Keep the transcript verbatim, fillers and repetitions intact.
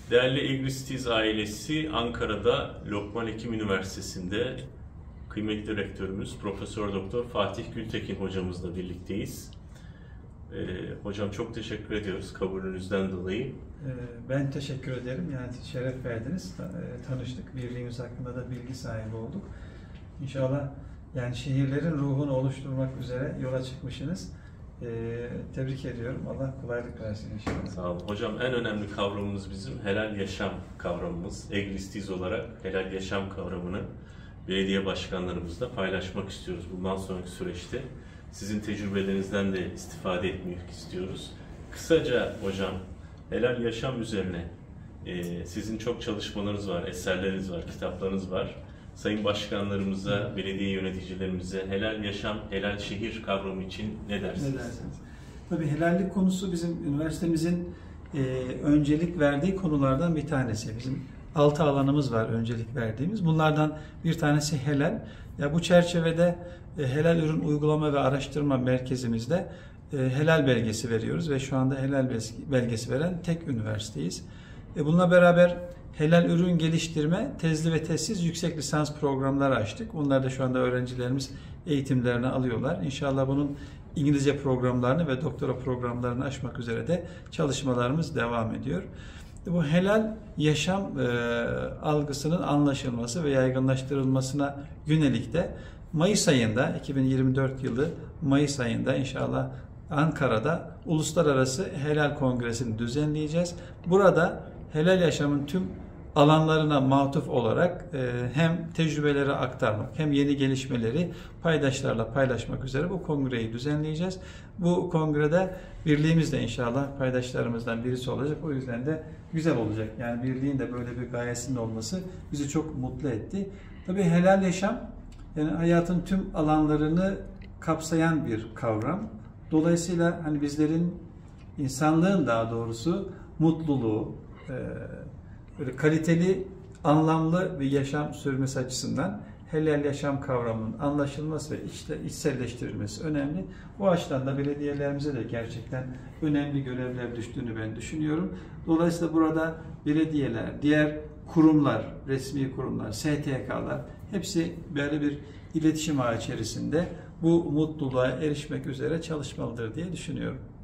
Değerli Egristiz ailesi, Ankara'da Lokman Hekim Üniversitesi'nde kıymetli rektörümüz Profesör Doktor Fatih Gültekin hocamızla birlikteyiz. Ee, hocam çok teşekkür ediyoruz kabulünüzden dolayı. Ben teşekkür ederim. Yani şeref verdiniz. Tanıştık. Birliğimiz hakkında da bilgi sahibi olduk. İnşallah yani şehirlerin ruhunu oluşturmak üzere yola çıkmışsınız. Ee, tebrik ediyorum. Allah kolaylık versin inşallah. Sağ olun. Hocam en önemli kavramımız bizim helal yaşam kavramımız. Egristiz olarak helal yaşam kavramını belediye başkanlarımızla paylaşmak istiyoruz bundan sonraki süreçte. Sizin tecrübelerinizden de istifade etmek istiyoruz. Kısaca hocam, helal yaşam üzerine e, sizin çok çalışmalarınız var, eserleriniz var, kitaplarınız var. Sayın başkanlarımıza, belediye yöneticilerimize helal yaşam, helal şehir kavramı için ne dersiniz? Ne dersiniz? Tabii helallik konusu bizim üniversitemizin e, öncelik verdiği konulardan bir tanesi. Bizim altı alanımız var öncelik verdiğimiz. Bunlardan bir tanesi helal. Ya bu çerçevede e, helal ürün uygulama ve araştırma merkezimizde e, helal belgesi veriyoruz ve şu anda helal belgesi veren tek üniversiteyiz. E, bununla beraber helal ürün geliştirme, tezli ve tezsiz yüksek lisans programları açtık. Bunlar da şu anda öğrencilerimiz eğitimlerini alıyorlar. İnşallah bunun İngilizce programlarını ve doktora programlarını açmak üzere de çalışmalarımız devam ediyor. Bu helal yaşam e, algısının anlaşılması ve yaygınlaştırılmasına yönelik de Mayıs ayında, iki bin yirmi dört yılı Mayıs ayında inşallah Ankara'da Uluslararası Helal Kongresi'ni düzenleyeceğiz. Burada helal yaşamın tüm alanlarına matuf olarak e, hem tecrübeleri aktarmak hem yeni gelişmeleri paydaşlarla paylaşmak üzere bu kongreyi düzenleyeceğiz. Bu kongrede birliğimiz de inşallah paydaşlarımızdan birisi olacak. O yüzden de güzel olacak. Yani birliğin de böyle bir gayesinin olması bizi çok mutlu etti. Tabii helal yaşam yani hayatın tüm alanlarını kapsayan bir kavram. Dolayısıyla hani bizlerin insanlığın daha doğrusu mutluluğu, e, böyle kaliteli, anlamlı bir yaşam sürmesi açısından helal yaşam kavramının anlaşılması ve içte, içselleştirilmesi önemli. Bu açıdan da belediyelerimize de gerçekten önemli görevler düştüğünü ben düşünüyorum. Dolayısıyla burada belediyeler, diğer kurumlar, resmi kurumlar, S T K'lar hepsi böyle bir iletişim ağı içerisinde bu mutluluğa erişmek üzere çalışmalıdır diye düşünüyorum.